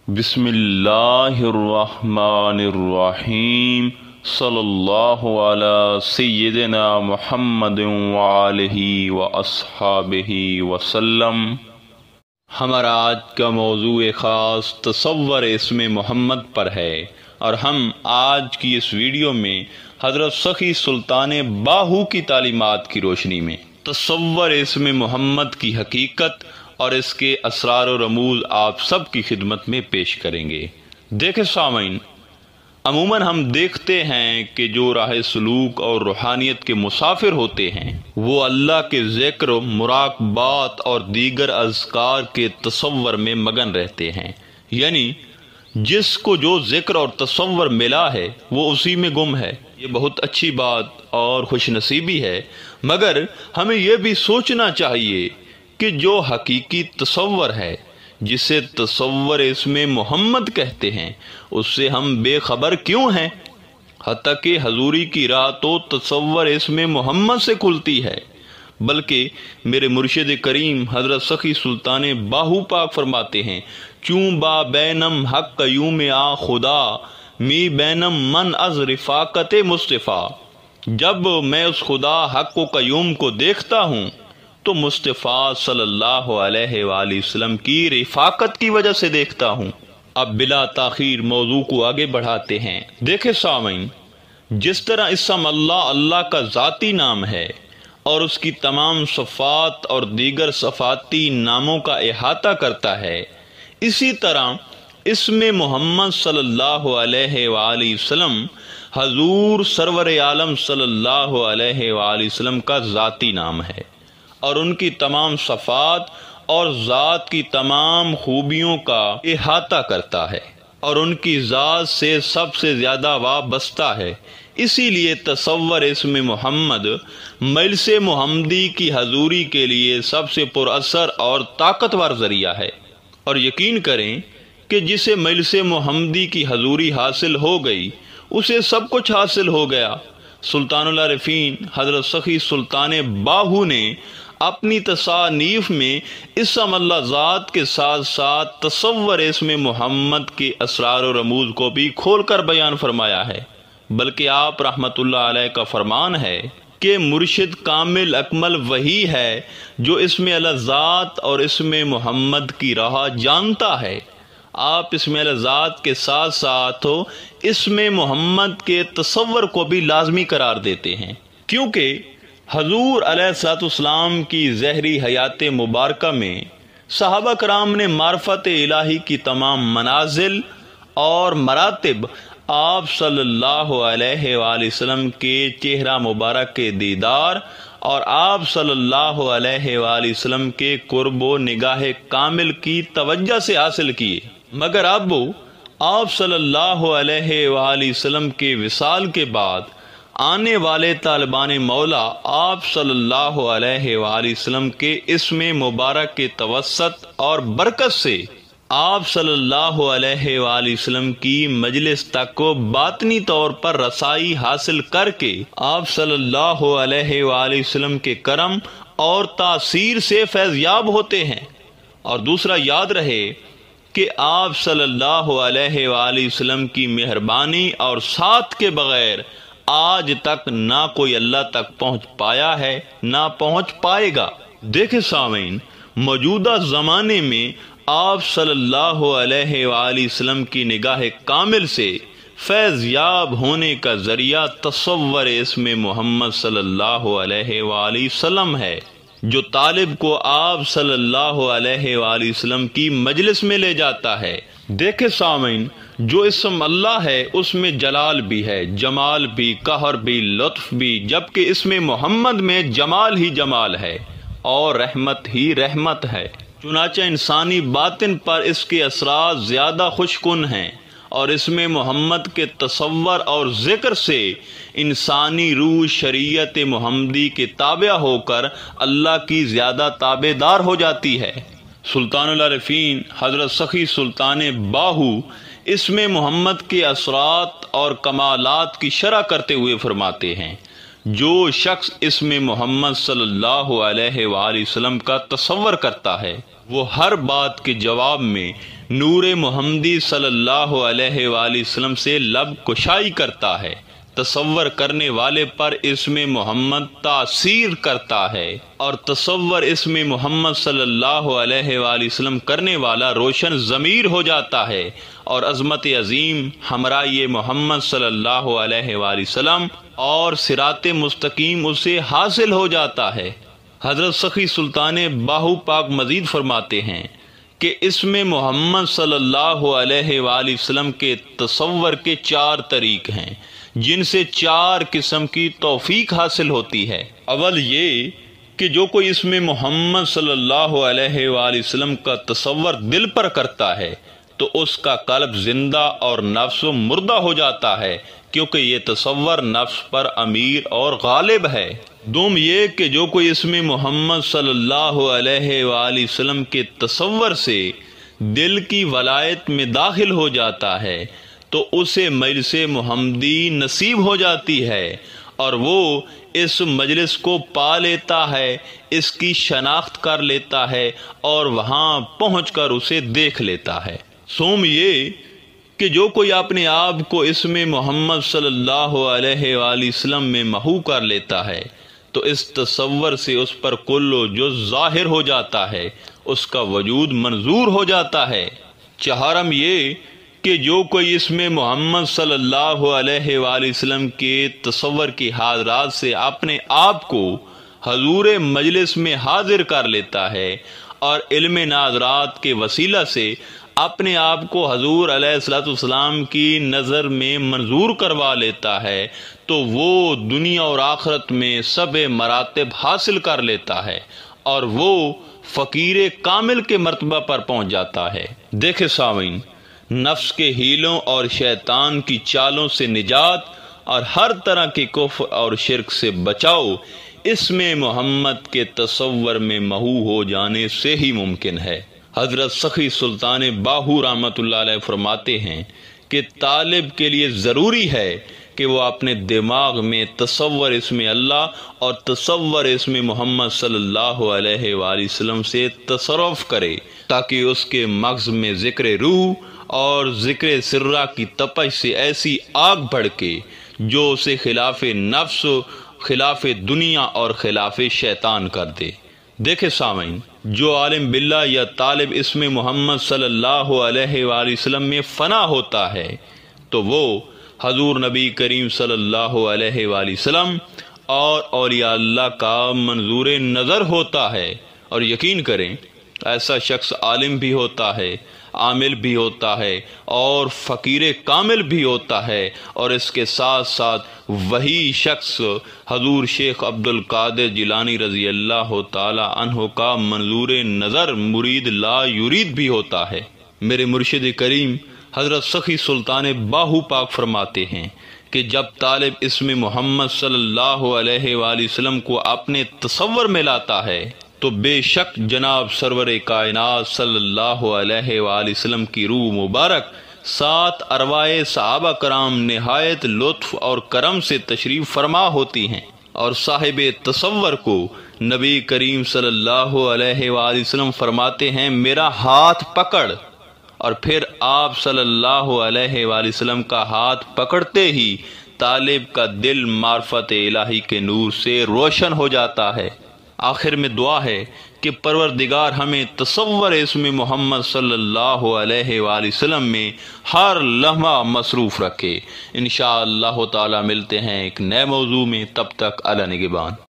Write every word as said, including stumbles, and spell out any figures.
بسم اللہ الرحمن الرحیم صلی اللہ علی سیدنا محمد وآلہ واصحابہ وسلم۔ ہمارا آج کا موضوع خاص تصور اسم محمد پر ہے، اور ہم آج کی اس ویڈیو میں حضرت سخی سلطان باہو کی تعلیمات کی روشنی میں تصور اسم محمد کی حقیقت اور اس کے اسرار و رموز آپ سب کی خدمت میں پیش کریں گے۔ دیکھیں سامعین، عموماً ہم دیکھتے ہیں کہ جو راہ سلوک اور روحانیت کے مسافر ہوتے ہیں وہ اللہ کے ذکر، مراقبات اور دیگر اذکار کے تصور میں مگن رہتے ہیں، یعنی جس کو جو ذکر اور تصور ملا ہے وہ اسی میں گم ہے۔ یہ بہت اچھی بات اور خوش نصیبی ہے، مگر ہمیں یہ بھی سوچنا چاہیے کہ جو حقیقی تصور ہے، جسے تصور اسم محمد کہتے ہیں، اس سے ہم بے خبر کیوں ہیں؟ حتیٰ کہ حضوری کی راہ تو تصور اسم محمد سے کھلتی ہے، بلکہ میرے مرشد کریم حضرت سخی سلطان باہو پاک فرماتے ہیں، چوں با بینم حق قیوم آ خدا می بینم من از رفاقت مصطفیٰ۔ جب میں اس خدا حق و قیوم کو دیکھتا ہوں تو مصطفیٰ صلی اللہ علیہ وآلہ وسلم کی رفاقت کی وجہ سے دیکھتا ہوں۔ اب بلا تاخیر موضوع کو آگے بڑھاتے ہیں۔ دیکھیں سامعین، جس طرح اسم اللہ اللہ کا ذاتی نام ہے اور اس کی تمام صفات اور دیگر صفاتی ناموں کا احاطہ کرتا ہے، اسی طرح اسم محمد صلی اللہ علیہ وآلہ وسلم حضور سرور عالم صلی اللہ علیہ وآلہ وسلم کا ذاتی نام ہے، اور ان کی تمام صفات اور ذات کی تمام خوبیوں کا احاطہ کرتا ہے اور ان کی ذات سے سب سے زیادہ وابستہ ہے۔ اسی لیے تصور اسم محمد مجلس محمدی کی حضوری کے لیے سب سے پر اثر اور طاقتور ذریعہ ہے، اور یقین کریں کہ جسے مجلس محمدی کی حضوری حاصل ہو گئی اسے سب کچھ حاصل ہو گیا۔ سلطان العارفین حضرت سخی سلطان باہو نے اپنی تصانیف میں اسم اللہ ذات کے ساتھ ساتھ تصور اسم محمد کے اسرار و رموز کو بھی کھول کر بیان فرمایا ہے، بلکہ آپ رحمت اللہ علیہ کا فرمان ہے کہ مرشد کامل اکمل وہی ہے جو اسم اللہ ذات اور اسم محمد کی راہ جانتا ہے۔ آپ اسم اللہ ذات کے ساتھ ساتھ اسم محمد کے تصور کو بھی لازمی قرار دیتے ہیں، کیونکہ حضور علیہ الصلوۃ والسلام کی زہری حیات مبارکہ میں صحابہ کرام نے معرفت الہی کی تمام منازل اور مراتب آپ صلی اللہ علیہ وآلہ وسلم کے چہرہ مبارک کے دیدار اور آپ صلی اللہ علیہ وآلہ وسلم کے قرب و نگاہ کامل کی توجہ سے حاصل کیے، مگر اب آپ صلی اللہ علیہ وآلہ وسلم کے وصال کے بعد آنے والے طالبان مولا آپ صلی اللہ علیہ وآلہ وسلم کے اسم مبارک کے توسط اور برکت سے آپ صلی اللہ علیہ وآلہ وسلم کی مجلس تک کو باطنی طور پر رسائی حاصل کر کے آپ صلی اللہ علیہ وآلہ وسلم کے کرم اور تاثیر سے فیض یاب ہوتے ہیں۔ اور دوسرا یاد رہے کہ آپ صلی اللہ علیہ وآلہ وسلم کی مہربانی اور ساتھ کے بغیر آج تک نہ کوئی اللہ تک پہنچ پایا ہے نہ پہنچ پائے گا۔ دیکھیں سامعین، موجودہ زمانے میں آپ صلی اللہ علیہ وآلہ وسلم کی نگاہ کامل سے فیض یاب ہونے کا ذریعہ تصور اسم محمد صلی اللہ علیہ وآلہ وسلم ہے، جو طالب کو آپ صلی اللہ علیہ وآلہ وسلم کی مجلس میں لے جاتا ہے۔ دیکھیں سامعین، جو اسم اللہ ہے اس میں جلال بھی ہے، جمال بھی، قہر بھی، لطف بھی، جبکہ اسم محمد میں جمال ہی جمال ہے اور رحمت ہی رحمت ہے۔ چنانچہ انسانی باطن پر اس کے اثرات زیادہ خوش کن ہیں، اور اسم محمد کے تصور اور ذکر سے انسانی روح شریعت محمدی کے تابع ہو کر اللہ کی زیادہ تابع دار ہو جاتی ہے۔ سلطان العارفین حضرت سخی سلطان باہو اسم محمد کے اثرات اور کمالات کی شرح کرتے ہوئے فرماتے ہیں، جو شخص اسم محمد صلی اللہ علیہ وآلہ وسلم کا تصور کرتا ہے وہ ہر بات کے جواب میں نور محمدی صلی اللہ علیہ وآلہ وسلم سے لب کشائی کرتا ہے، تصور کرنے والے پر اسم محمد تاثیر کرتا ہے، اور تصور اسم محمد صلی اللہ علیہ وآلہ وسلم کرنے والا روشن ضمیر ہو جاتا ہے، اور عظمت عظیم ہمراہی محمد صلی اللہ علیہ وآلہ وسلم اور صراط مستقیم اسے حاصل ہو جاتا ہے۔ حضرت سخی سلطان باہو پاک مزید فرماتے ہیں کہ اسم محمد صلی اللہ علیہ وآلہ وسلم کے تصور کے چار طریق ہیں، جن سے چار قسم کی توفیق حاصل ہوتی ہے۔ اول یہ کہ جو کوئی اسم محمد صلی اللہ علیہ وآلہ وسلم کا تصور دل پر کرتا ہے تو اس کا قلب زندہ اور نفس مردہ ہو جاتا ہے، کیونکہ یہ تصور نفس پر امیر اور غالب ہے۔ دوم یہ کہ جو کوئی اسم محمد صلی اللہ علیہ وآلہ وسلم کے تصور سے دل کی ولایت میں داخل ہو جاتا ہے تو اسے مجلس محمدی نصیب ہو جاتی ہے، اور وہ اس مجلس کو پا لیتا ہے، اس کی شناخت کر لیتا ہے اور وہاں پہنچ کر اسے دیکھ لیتا ہے۔ سوم یہ کہ جو کوئی اپنے آپ کو اسم محمد صلی اللہ علیہ وآلہ وسلم میں محو کر لیتا ہے تو اس تصور سے اس پر کل و جز ظاہر ہو جاتا ہے، اس کا وجود منظور ہو جاتا ہے۔ چہارم یہ کہ جو کوئی اسم محمد صلی اللہ علیہ وآلہ وسلم کے تصور کی حاضرات سے اپنے آپ کو حضور مجلس میں حاضر کر لیتا ہے اور علم ناظرات کے وسیلہ سے اپنے آپ کو حضور علیہ الصلوۃ والسلام کی نظر میں منظور کروا لیتا ہے تو وہ دنیا اور آخرت میں سب مراتب حاصل کر لیتا ہے اور وہ فقیر کامل کے مرتبہ پر پہنچ جاتا ہے۔ دیکھیں سامعین، نفس کے ہیلوں اور شیطان کی چالوں سے نجات اور ہر طرح کے کفر اور شرک سے بچاؤ اسم محمد کے تصور میں محو ہو جانے سے ہی ممکن ہے۔ حضرت سخی سلطان باہو رحمۃ اللہ علیہ فرماتے ہیں کہ طالب کے لیے ضروری ہے کہ وہ اپنے دماغ میں تصور اسم اللہ اور تصور اسم محمد صلی اللہ علیہ وآلہ وسلم سے تصرف کرے، تاکہ اس کے مغز میں ذکر روح اور ذکر سرہ کی تپش سے ایسی آگ بھڑکے جو اسے خلاف نفس، خلاف دنیا اور خلاف شیطان کر دے۔ دیکھیں سامعین، جو عالم باللہ یا طالب اسم محمد صلی اللہ علیہ وآلہ وسلم میں فنا ہوتا ہے تو وہ حضور نبی کریم صلی اللہ علیہ وآلہ وسلم اور اولیاء اللہ کا منظور نظر ہوتا ہے۔ اور یقین کریں ایسا شخص عالم بھی ہوتا ہے، عامل بھی ہوتا ہے اور فقیر کامل بھی ہوتا ہے، اور اس کے ساتھ ساتھ وہی شخص حضور شیخ عبد القادر جیلانی رضی اللہ تعالی عنہ کا منظور نظر مرید لا یرید بھی ہوتا ہے۔ میرے مرشد کریم حضرت سخی سلطان باہو پاک فرماتے ہیں کہ جب طالب اسم محمد صلی اللہ علیہ وآلہ وسلم کو اپنے تصور میں لاتا ہے تو بے شک جناب سرور کائنات صلی اللہ علیہ وآلہ وسلم کی روح مبارک سات ارواح صحابہ کرام نہایت لطف اور کرم سے تشریف فرما ہوتی ہیں، اور صاحب تصور کو نبی کریم صلی اللہ علیہ وآلہ وسلم فرماتے ہیں میرا ہاتھ پکڑ، اور پھر آپ صلی اللہ علیہ وآلہ وسلم کا ہاتھ پکڑتے ہی طالب کا دل معرفت الہی کے نور سے روشن ہو جاتا ہے۔ آخر میں دعا ہے کہ پروردگار ہمیں تصور اسم محمد صلی اللہ علیہ وآلہ وسلم میں ہر لمحہ مصروف رکھے۔ انشاءاللہ تعالی ملتے ہیں ایک نئے موضوع میں، تب تک اللہ نگہبان۔